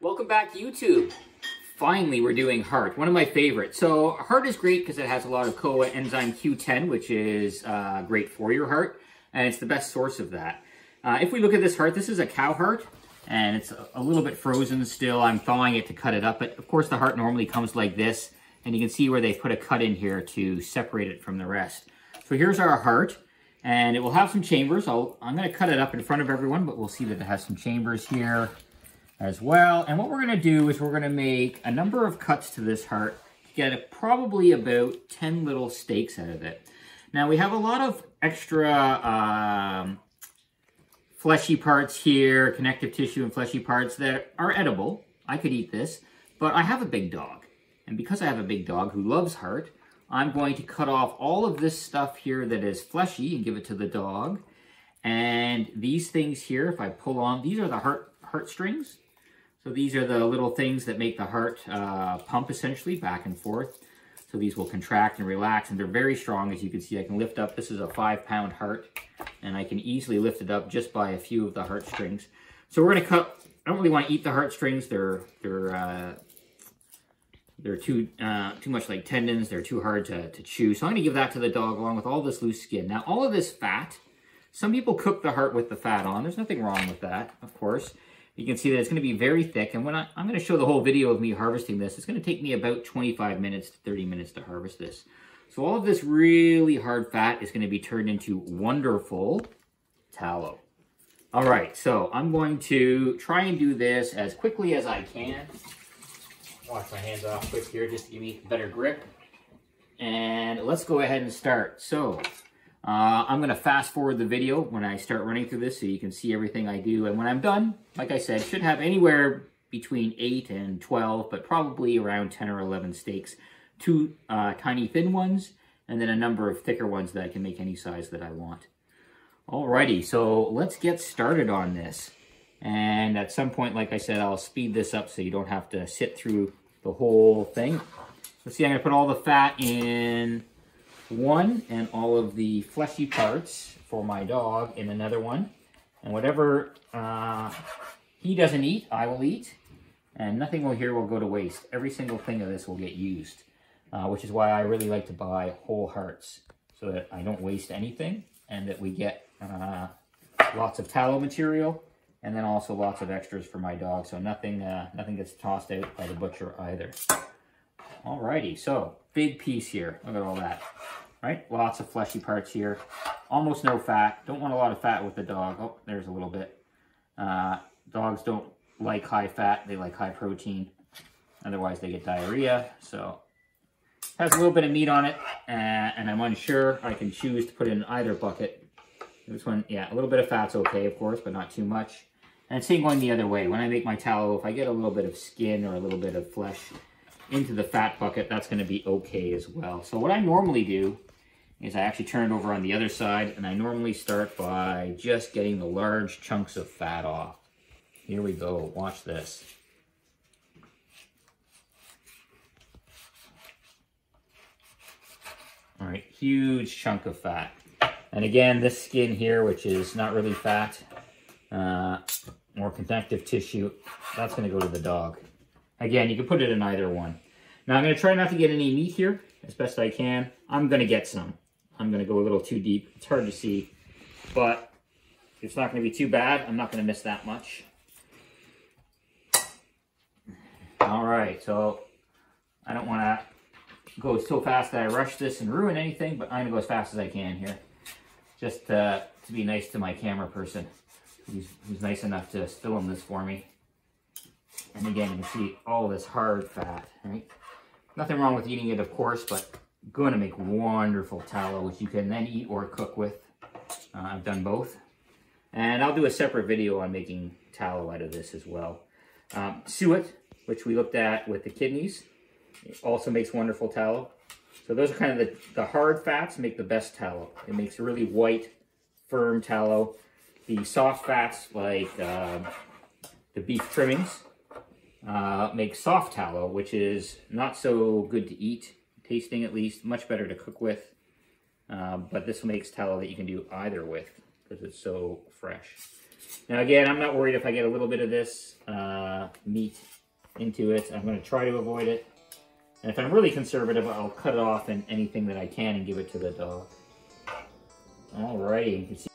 Welcome back to YouTube. Finally, we're doing heart, one of my favorites. So heart is great because it has a lot of coenzyme Q10, which is great for your heart, and it's the best source of that. If we look at this heart, this is a cow heart, and it's a little bit frozen still. I'm thawing it to cut it up, but of course the heart normally comes like this, and you can see where they put a cut in here to separate it from the rest. So here's our heart, and it will have some chambers. I'm going to cut it up in front of everyone, but we'll see that it has some chambers here as well. And what we're going to do is we're going to make a number of cuts to this heart to get probably about 10 little steaks out of it. Now we have a lot of extra fleshy parts here, connective tissue and fleshy parts that are edible. I could eat this, but I have a big dog. And because I have a big dog who loves heart, I'm going to cut off all of this stuff here that is fleshy and give it to the dog. And these things here, if I pull on, these are the heart strings. So these are the little things that make the heart pump essentially back and forth. So these will contract and relax, and they're very strong. As you can see, I can lift up. This is a 5-pound heart, and I can easily lift it up just by a few of the heartstrings. So we're going to cut. I don't really want to eat the heartstrings. They're too much like tendons. They're too hard to chew. So I'm going to give that to the dog along with all this loose skin. Now, all of this fat, some people cook the heart with the fat on. There's nothing wrong with that, of course. You can see that it's going to be very thick, and when I'm going to show the whole video of me harvesting this, it's going to take me about 25 minutes to 30 minutes to harvest this. So all of this really hard fat is going to be turned into wonderful tallow. All right, so I'm going to try and do this as quickly as I can. Wash my hands off quick here just to give me better grip. And let's go ahead and start. So I'm going to fast forward the video when I start running through this so you can see everything I do. And when I'm done, like I said, should have anywhere between 8 and 12, but probably around 10 or 11 steaks. 2 tiny thin ones, and then a number of thicker ones that I can make any size that I want. Alrighty, so let's get started on this. And at some point, like I said, I'll speed this up so you don't have to sit through the whole thing. Let's see, I'm going to put all the fat in one and all of the fleshy parts for my dog in another one. And whatever he doesn't eat, I will eat. And nothing here will go to waste. Every single thing of this will get used, which is why I really like to buy whole hearts so that I don't waste anything and that we get lots of tallow material and then also lots of extras for my dog. So nothing gets tossed out by the butcher either. Alrighty, so big piece here. Look at all that. Right? Lots of fleshy parts here. Almost no fat. Don't want a lot of fat with the dog. Oh, there's a little bit. Dogs don't like high fat. They like high protein. Otherwise, they get diarrhea. So, has a little bit of meat on it. And I'm unsure. I can choose to put it in either bucket. This one, yeah, a little bit of fat's okay, of course, but not too much. And same going the other way. When I make my tallow, if I get a little bit of skin or a little bit of flesh into the fat bucket, that's going to be okay as well. So what I normally do is I actually turn it over on the other side, and I normally start by just getting the large chunks of fat off. Here we go. Watch this. All right, huge chunk of fat. And again, this skin here, which is not really fat, more connective tissue, that's going to go to the dog. Again, you can put it in either one. Now, I'm going to try not to get any meat here as best I can. I'm going to get some. I'm going to go a little too deep. It's hard to see, but it's not going to be too bad. I'm not going to miss that much. All right, so I don't want to go so fast that I rush this and ruin anything, but I'm going to go as fast as I can here, just to be nice to my camera person who's nice enough to film this for me. And again, you can see all this hard fat, right? Nothing wrong with eating it, of course, but going to make wonderful tallow, which you can then eat or cook with. I've done both. And I'll do a separate video on making tallow out of this as well. Suet, which we looked at with the kidneys, it also makes wonderful tallow. So those are kind of the hard fats make the best tallow. It makes really white, firm tallow. The soft fats, like the beef trimmings, make soft tallow, which is not so good to eat, tasting at least, much better to cook with. But this makes tallow that you can do either with. because it's so fresh. Now again, I'm not worried if I get a little bit of this meat into it. I'm going to try to avoid it. And if I'm really conservative, I'll cut it off and anything that I can and give it to the dog. Alrighty, you can see.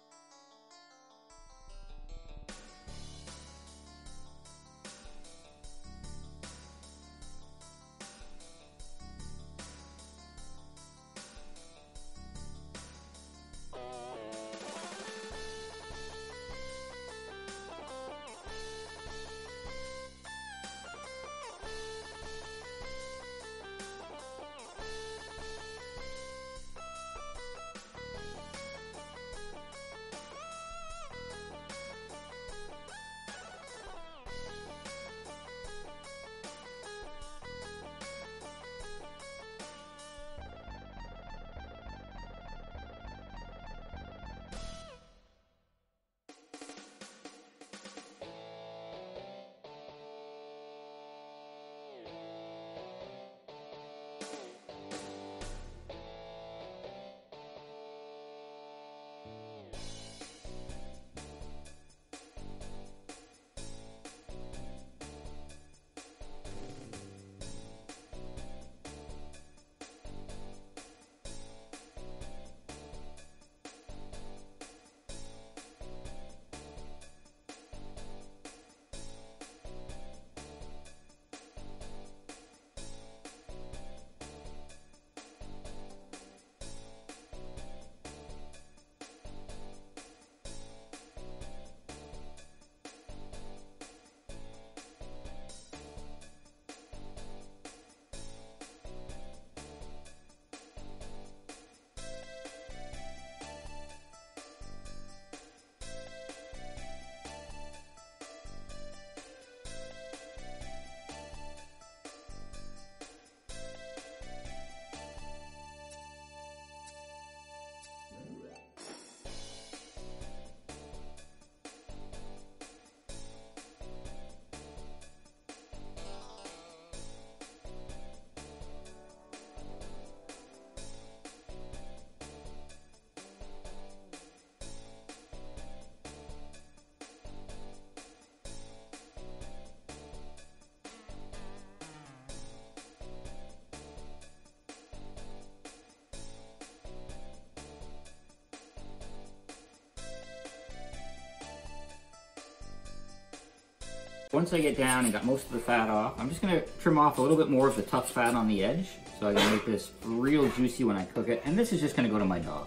Once I get down and got most of the fat off, I'm just going to trim off a little bit more of the tough fat on the edge so I can make this real juicy when I cook it. And this is just going to go to my dog.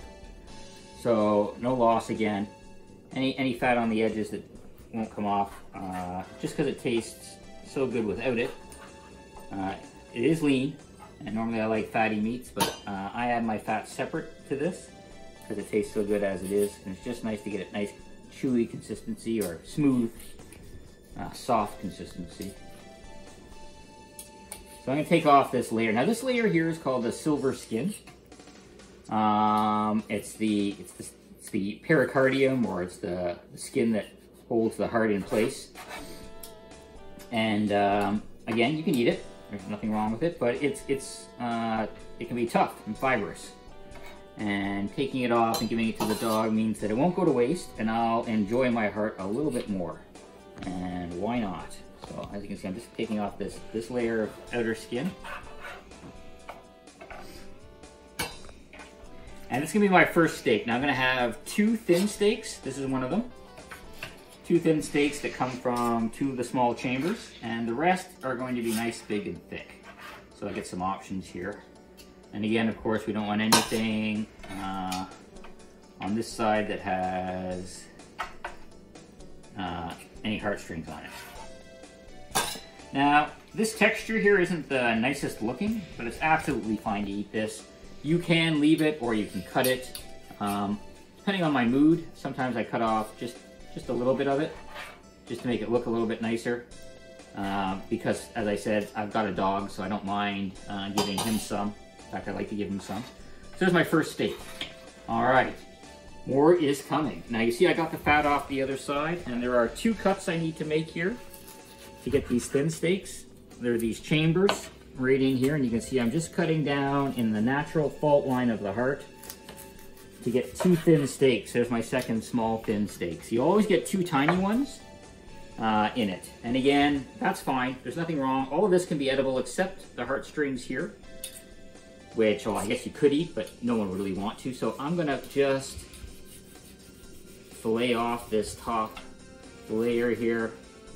So no loss again. Any fat on the edges that won't come off, just because it tastes so good without it. It is lean, and normally I like fatty meats, but I add my fat separate to this because it tastes so good as it is. And it's just nice to get a nice chewy consistency or smooth, soft consistency. So I'm going to take off this layer. Now this layer here is called the silver skin. It's the pericardium, or it's the skin that holds the heart in place. And again, you can eat it. There's nothing wrong with it, but it can be tough and fibrous. And taking it off and giving it to the dog means that it won't go to waste, and I'll enjoy my heart a little bit more. And why not? So as you can see, I'm just taking off this layer of outer skin. And it's gonna be my first steak. Now I'm gonna have 2 thin steaks. This is one of them. 2 thin steaks that come from 2 of the small chambers, and the rest are going to be nice, big, and thick. So I get some options here. And again, of course, we don't want anything on this side that has any heartstrings on it. Now, this texture here isn't the nicest looking, but it's absolutely fine to eat this. You can leave it or you can cut it. Depending on my mood, sometimes I cut off just a little bit of it, just to make it look a little bit nicer. Because, as I said, I've got a dog, so I don't mind giving him some. In fact, I like to give him some. So there's my first steak. All right. More is coming. Now you see I got the fat off the other side, and there are 2 cuts I need to make here to get these thin steaks. There are these chambers right in here, and you can see I'm just cutting down in the natural fault line of the heart. to get 2 thin steaks. There's my second small thin steak. So you always get 2 tiny ones in it. And again, that's fine. There's nothing wrong. All of this can be edible except the heartstrings here, which, well, I guess you could eat, but no one would really want to. So I'm gonna just fillet off this top layer here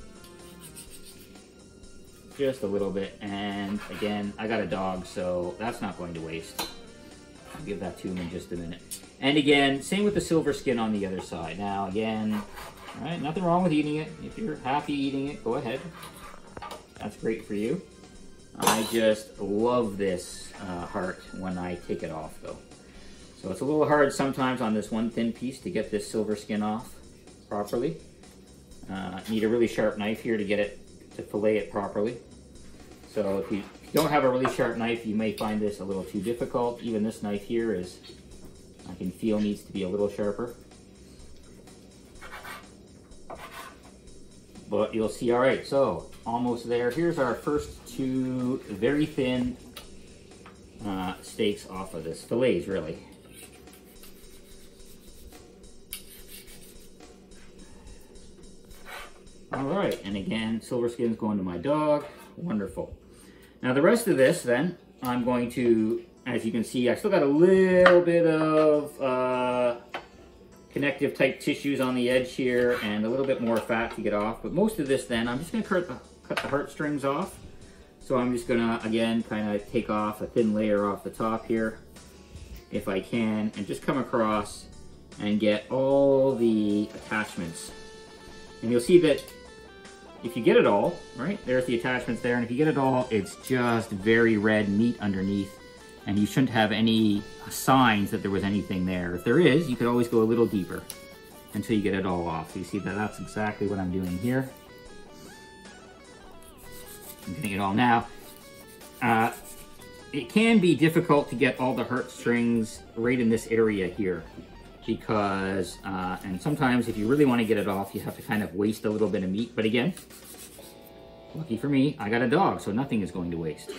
just a little bit. And again, I got a dog, so that's not going to waste. I'll give that to him in just a minute. And again, same with the silver skin on the other side. Now again, all right, nothing wrong with eating it. If you're happy eating it, go ahead. That's great for you. I just love this heart when I take it off though. So it's a little hard sometimes on this one thin piece to get this silver skin off properly. Need a really sharp knife here to get it, to fillet it properly. So if you don't have a really sharp knife, you may find this a little too difficult. Even this knife here is, I can feel, needs to be a little sharper. But you'll see, all right, so almost there. Here's our first 2 very thin steaks off of this, fillets really. All right, and again, silver skin's going to my dog. Wonderful. Now the rest of this then, I'm going to, as you can see, I still got a little bit of connective type tissues on the edge here and a little bit more fat to get off. But most of this then, I'm just gonna cut the heartstrings off. So I'm just gonna, again, kind of take off a thin layer off the top here, if I can, and just come across and get all the attachments. And you'll see that if you get it all, right, there's the attachments there, and if you get it all, it's just very red meat underneath, and you shouldn't have any signs that there was anything there. If there is, you could always go a little deeper until you get it all off. So you see that that's exactly what I'm doing here. I'm getting it all now. It can be difficult to get all the heartstrings right in this area here, because, and sometimes if you really want to get it off, you have to kind of waste a little bit of meat. But again, lucky for me, I got a dog, so nothing is going to waste.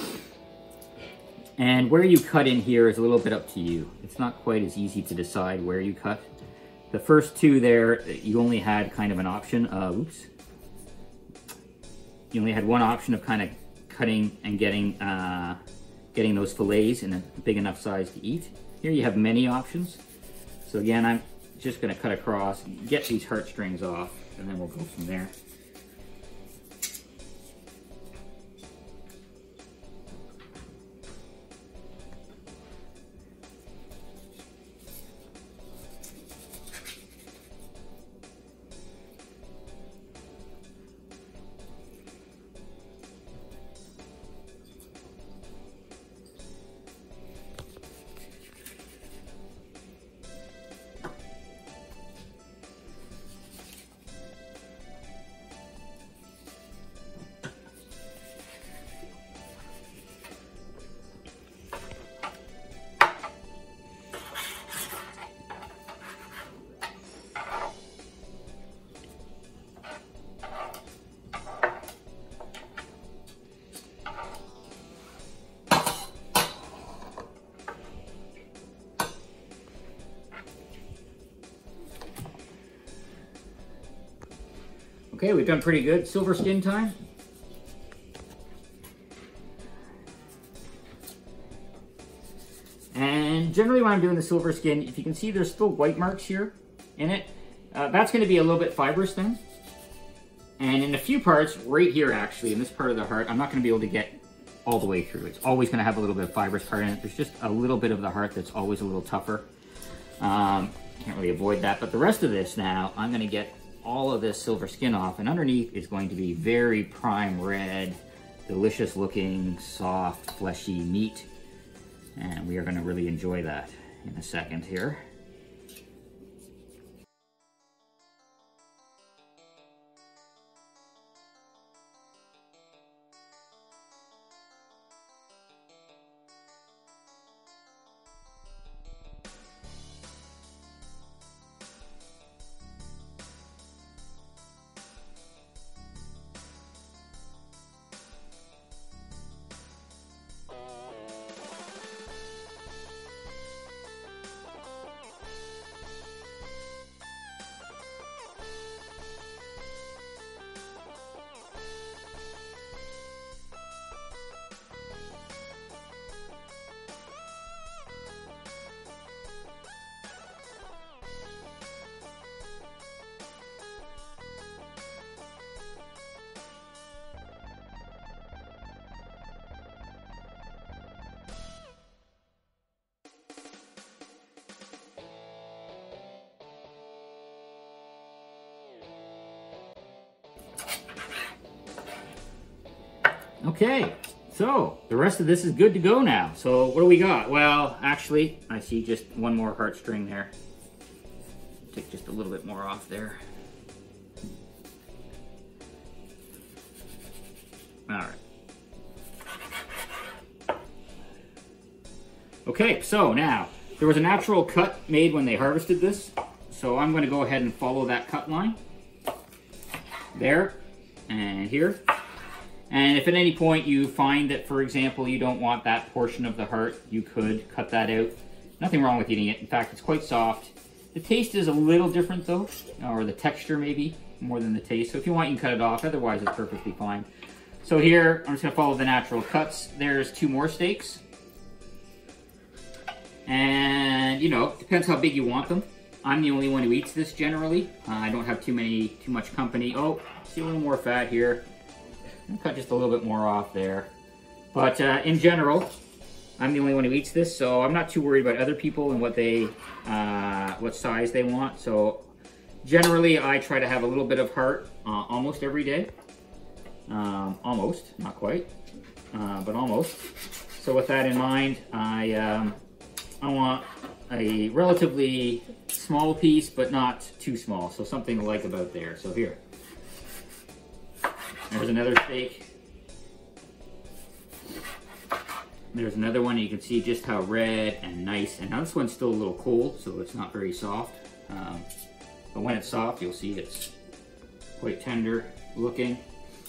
And where you cut in here is a little bit up to you. It's not quite as easy to decide where you cut. The first 2 there, you only had kind of an option of, oops. You only had one option of kind of cutting and getting those fillets in a big enough size to eat. Here you have many options. So again, I'm just gonna cut across, get these heartstrings off, and then we'll go from there. Okay, we've done pretty good. Silver skin time. And generally when I'm doing the silver skin, if you can see there's still white marks here in it. That's going to be a little bit fibrous then. And in a few parts, right here actually, in this part of the heart, I'm not going to be able to get all the way through. It's always going to have a little bit of fibrous part in it. There's just a little bit of the heart that's always a little tougher. Can't really avoid that. But the rest of this now, I'm going to get all of this silver skin off, and underneath is going to be very prime red, delicious looking, soft, fleshy meat. And we are going to really enjoy that in a second here. Okay, so the rest of this is good to go now. So what do we got? Well, actually, I see just one more heartstring there. Take just a little bit more off there. All right. Okay, so now, there was a natural cut made when they harvested this. So I'm gonna go ahead and follow that cut line. There, and here. And if at any point you find that, for example, you don't want that portion of the heart, you could cut that out. Nothing wrong with eating it. In fact, it's quite soft. The taste is a little different though, or the texture maybe, more than the taste. So if you want, you can cut it off. Otherwise, it's perfectly fine. So here, I'm just gonna follow the natural cuts. There's 2 more steaks. And, you know, depends how big you want them. I'm the only one who eats this generally. I don't have too much company. Oh, see a little more fat here. I'll cut just a little bit more off there. But in general, I'm the only one who eats this, so I'm not too worried about other people and what size they want. So generally, I try to have a little bit of heart almost every day. Almost, not quite, but almost. So with that in mind, I want a relatively small piece, but not too small. So something like about there. So here. There's another steak. There's another one. You can see just how red and nice. And now this one's still a little cold, so it's not very soft. But when it's soft, you'll see it's quite tender looking.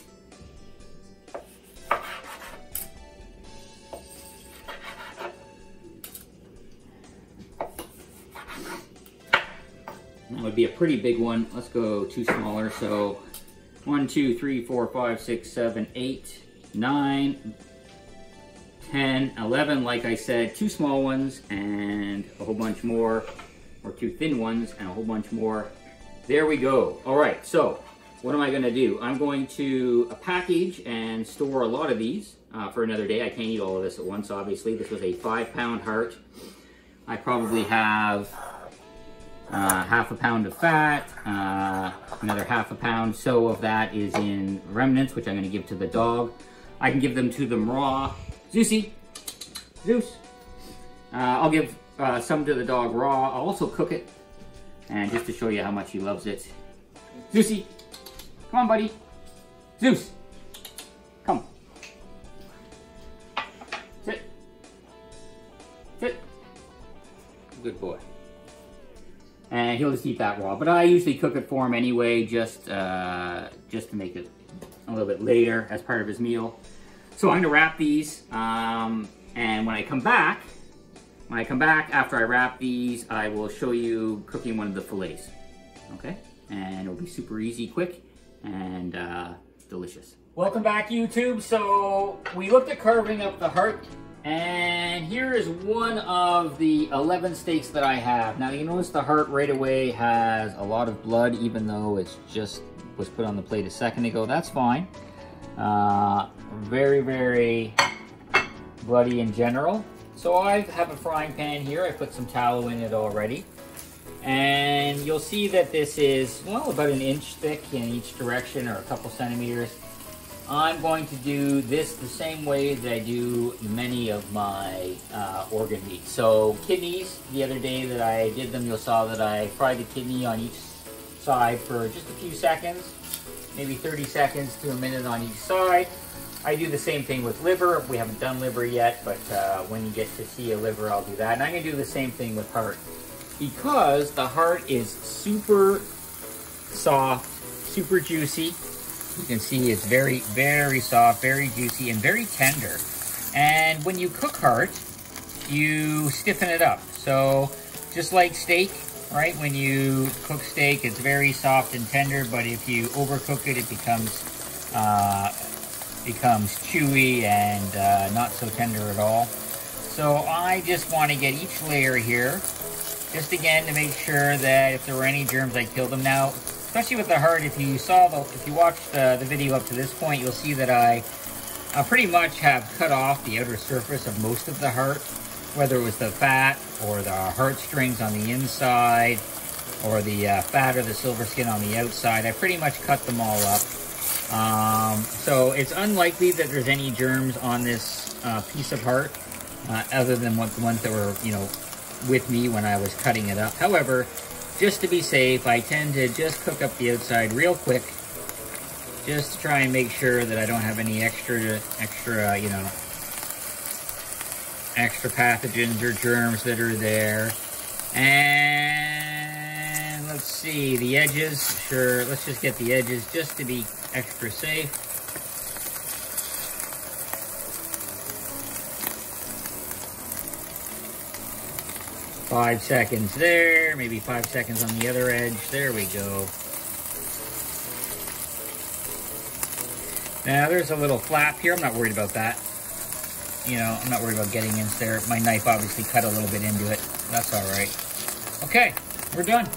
That would be a pretty big one. Let's go 2 smaller. So 1, 2, 3, 4, 5, 6, 7, 8, 9, 10, 11. Like I said, 2 small ones and a whole bunch more, or 2 thin ones and a whole bunch more. There we go. All right, so what am I gonna do? I'm going to package and store a lot of these for another day. I can't eat all of this at once, obviously. This was a 5-pound heart. I probably have half a pound of fat, another half a pound so of that is in remnants, which I'm going to give to the dog. I can give them to them raw. Zeus. I'll give some to the dog raw. I'll also cook it, and just to show you how much he loves it. Zeusy, come on, buddy. Zeus, come. Sit. Sit. Good boy. And he'll just eat that raw. But I usually cook it for him anyway, just to make it a little bit later as part of his meal. So I'm gonna wrap these, and when I come back after I wrap these, I will show you cooking one of the fillets. Okay? And it'll be super easy, quick, and delicious. Welcome back, YouTube. So we looked at carving up the heart. And here is one of the 11 steaks that I have. Now you notice the heart right away has a lot of blood, even though it's just was put on the plate a second ago. That's fine. Very, very bloody in general. So I have a frying pan here. I put some tallow in it already. And you'll see that this is, well, about 1 inch thick in each direction, or a couple centimeters. I'm going to do this the same way that I do many of my organ meats. So kidneys, the other day that I did them, you'll saw that I fried the kidney on each side for just a few seconds, maybe 30 seconds to a minute on each side. I do the same thing with liver. We haven't done liver yet, but when you get to see a liver, I'll do that. And I'm gonna do the same thing with heart. Because the heart is super soft, super juicy. You can see it's very, very soft, very juicy, and very tender. And when you cook heart, you stiffen it up. So just like steak, right? When you cook steak, it's very soft and tender, but if you overcook it, it becomes chewy and not so tender at all. So I just want to get each layer here, just again to make sure that if there were any germs, I kill them. Now, especially with the heart, if you watched the video up to this point, you'll see that I pretty much have cut off the outer surface of most of the heart, whether it was the fat or the heartstrings on the inside, or the fat or the silver skin on the outside. I pretty much cut them all up. So it's unlikely that there's any germs on this piece of heart, other than the ones that were, you know, with me when I was cutting it up. However, just to be safe, I tend to just cook up the outside real quick, just to try and make sure that I don't have any extra, you know, extra pathogens or germs that are there. And let's see, the edges, sure, let's just get the edges just to be extra safe. Five seconds there, maybe 5 seconds on the other edge. There we go. Now there's a little flap here. I'm not worried about that. You know, I'm not worried about getting in there. My knife obviously cut a little bit into it. That's all right. Okay, we're done.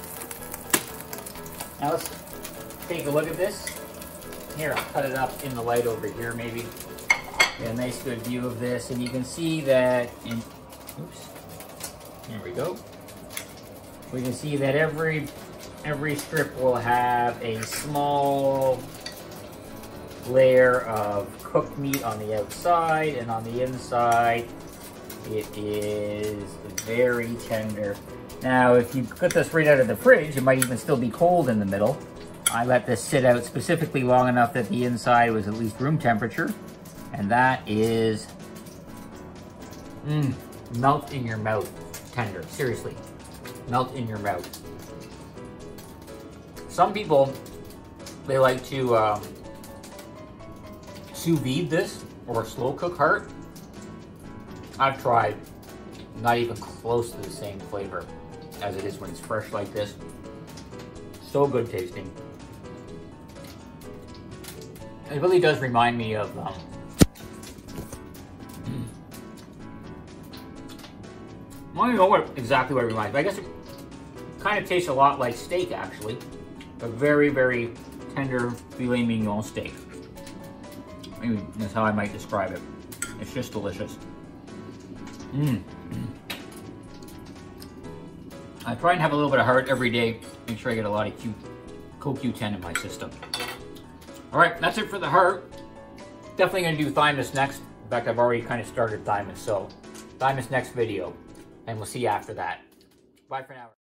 Now let's take a look at this. Here, I'll cut it up in the light over here maybe. Get a nice good view of this, and you can see that in, oops, there we go. We can see that every strip will have a small layer of cooked meat on the outside, and on the inside it is very tender. Now if you put this right out of the fridge, it might even still be cold in the middle. I let this sit out specifically long enough that the inside was at least room temperature, and that is melt in your mouth tender. Seriously, melt in your mouth. Some people, they like to sous vide this or slow cook heart. I've tried, not even close to the same flavor as it is when it's fresh like this. So good tasting. It really does remind me of I don't know exactly what it reminds me. I guess it kind of tastes a lot like steak, actually. A very, very tender filet mignon steak. Maybe that's how I might describe it. It's just delicious. I try and have a little bit of heart every day. Make sure I get a lot of CoQ10 in my system. All right, that's it for the heart. Definitely gonna do thymus next. In fact, I've already kind of started thymus, so thymus next video, and we'll see you after that. Bye for now.